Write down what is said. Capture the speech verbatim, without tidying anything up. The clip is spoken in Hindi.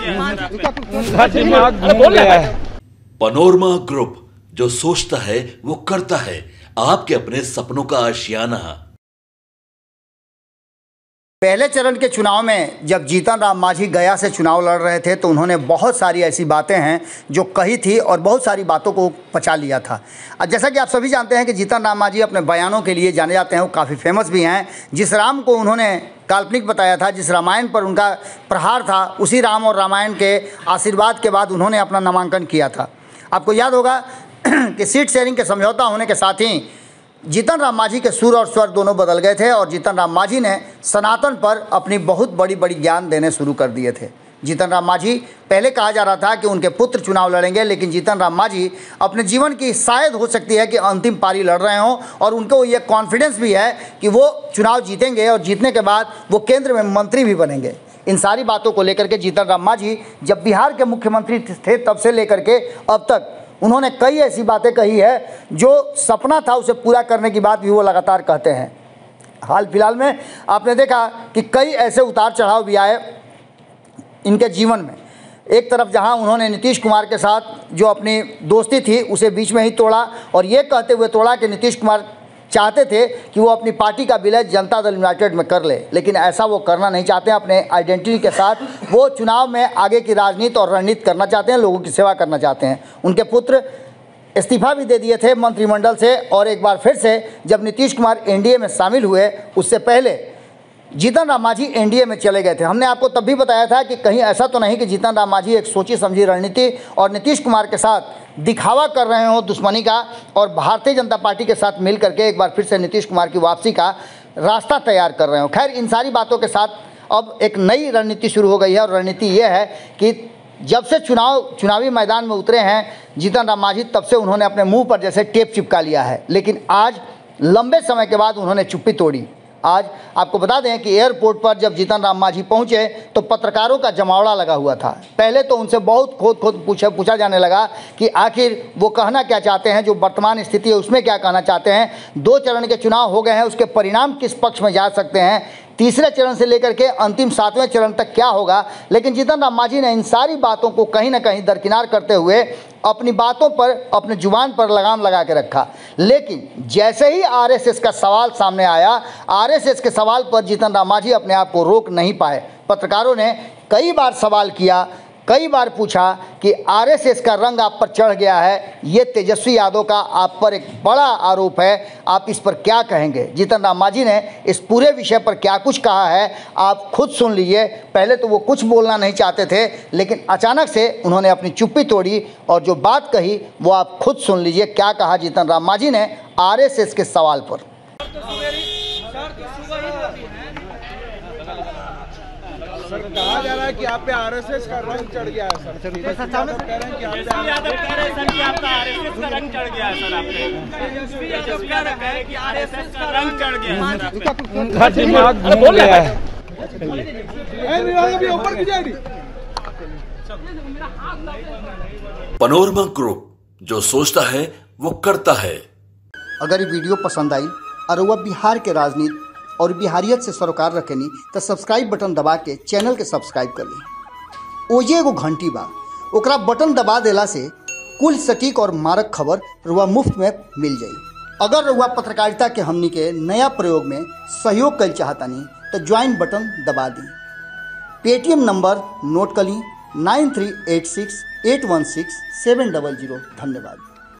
पनोरमा ग्रुप, जो सोचता है वो करता है। आपके अपने सपनों का आशियाना। पहले चरण के चुनाव में जब जीतन राम मांझी गया से चुनाव लड़ रहे थे तो उन्होंने बहुत सारी ऐसी बातें हैं जो कही थी और बहुत सारी बातों को पचा लिया था। जैसा कि आप सभी जानते हैं कि जीतन राम मांझी अपने बयानों के लिए जाने जाते हैं, वो काफ़ी फेमस भी हैं। जिस राम को उन्होंने काल्पनिक बताया था, जिस रामायण पर उनका प्रहार था, उसी राम और रामायण के आशीर्वाद के बाद उन्होंने अपना नामांकन किया था। आपको याद होगा कि सीट शेयरिंग के समझौता होने के साथ ही जीतन राम मांझी के सुर और स्वर दोनों बदल गए थे और जीतन राम मांझी ने सनातन पर अपनी बहुत बड़ी बड़ी ज्ञान देने शुरू कर दिए थे। जीतन राम मांझी, पहले कहा जा रहा था कि उनके पुत्र चुनाव लड़ेंगे, लेकिन जीतन राम मांझी अपने जीवन की शायद हो सकती है कि अंतिम पारी लड़ रहे हों और उनको ये कॉन्फिडेंस भी है कि वो चुनाव जीतेंगे और जीतने के बाद वो केंद्र में मंत्री भी बनेंगे। इन सारी बातों को लेकर के जीतन राम मांझी जब बिहार के मुख्यमंत्री थे तब से लेकर के अब तक उन्होंने कई ऐसी बातें कही है जो सपना था उसे पूरा करने की बात भी वो लगातार कहते हैं। हाल फिलहाल में आपने देखा कि कई ऐसे उतार चढ़ाव भी आए इनके जीवन में। एक तरफ जहां उन्होंने नीतीश कुमार के साथ जो अपनी दोस्ती थी उसे बीच में ही तोड़ा और ये कहते हुए तोड़ा कि नीतीश कुमार चाहते थे कि वो अपनी पार्टी का विलय जनता दल यूनाइटेड में कर ले, लेकिन ऐसा वो करना नहीं चाहते हैं। अपने आइडेंटिटी के साथ वो चुनाव में आगे की राजनीति और रणनीति करना चाहते हैं, लोगों की सेवा करना चाहते हैं। उनके पुत्र इस्तीफा भी दे दिए थे मंत्रिमंडल से और एक बार फिर से जब नीतीश कुमार एनडीए में शामिल हुए उससे पहले जीतन राम मांझी एनडीए में चले गए थे। हमने आपको तब भी बताया था कि कहीं ऐसा तो नहीं कि जीतन राम मांझी एक सोची समझी रणनीति और नीतीश कुमार के साथ दिखावा कर रहे हो दुश्मनी का और भारतीय जनता पार्टी के साथ मिल करके एक बार फिर से नीतीश कुमार की वापसी का रास्ता तैयार कर रहे हो। खैर, इन सारी बातों के साथ अब एक नई रणनीति शुरू हो गई है और रणनीति ये है कि जब से चुनाव चुनावी मैदान में उतरे हैं जीतन राम मांझी, तब से उन्होंने अपने मुँह पर जैसे टेप चिपका लिया है, लेकिन आज लंबे समय के बाद उन्होंने चुप्पी तोड़ी। आज आपको बता दें कि एयरपोर्ट पर जब जीतन राम मांझी पहुंचे तो पत्रकारों का जमावड़ा लगा हुआ था। पहले तो उनसे बहुत खोद खोद पूछा पूछा जाने लगा कि आखिर वो कहना क्या चाहते हैं, जो वर्तमान स्थिति है उसमें क्या कहना चाहते हैं। दो चरण के चुनाव हो गए हैं, उसके परिणाम किस पक्ष में जा सकते हैं, तीसरे चरण से लेकर के अंतिम सातवें चरण तक क्या होगा। लेकिन जीतन राम मांझी ने इन सारी बातों को कहीं ना कहीं दरकिनार करते हुए अपनी बातों पर, अपने जुबान पर लगाम लगा के रखा। लेकिन जैसे ही आरएसएस का सवाल सामने आया, आरएसएस के सवाल पर जीतन राम मांझी अपने आप को रोक नहीं पाए। पत्रकारों ने कई बार सवाल किया, कई बार पूछा कि आरएसएस का रंग आप पर चढ़ गया है, ये तेजस्वी यादव का आप पर एक बड़ा आरोप है, आप इस पर क्या कहेंगे। जीतन राम मांझी ने इस पूरे विषय पर क्या कुछ कहा है आप खुद सुन लीजिए। पहले तो वो कुछ बोलना नहीं चाहते थे, लेकिन अचानक से उन्होंने अपनी चुप्पी तोड़ी और जो बात कही वो आप खुद सुन लीजिए। क्या कहा जीतन राम मांझी ने आरएसएस के सवाल पर। सर, कहा जा रहा है कि आप पे आरएसएस का रंग चढ़ गया है सर। यादव कह रहे हैं कि यादव कह रहे हैं सर कि आपका आरएसएस का रंग चढ़ गया है सर। आप पे यादव कह रहे हैं कि आरएसएस का रंग चढ़ गया है सर। आपका दिमाग घूम गया है। ए विभाग अभी ऊपर की जाएगी। पनोरमा ग्रुप, जो सोचता है वो करता है। अगर ये वीडियो पसंद आई और वह बिहार के राजनीति और बिहारियत से सरोकार रखेनी तो सब्सक्राइब बटन दबा के चैनल के सब्सक्राइब कर ली। ओजे एगो घंटी बा, ओकरा बटन दबा देला से कुल सटीक और मारक खबर रुआ मुफ्त में मिल जाई। अगर रुआ पत्रकारिता के हमनी के नया प्रयोग में सहयोग कर चाहतानी तो ज्वाइन बटन दबा दी। पेटीएम नंबर नोट कर ली nine three eight six eight one six seven double zero. धन्यवाद।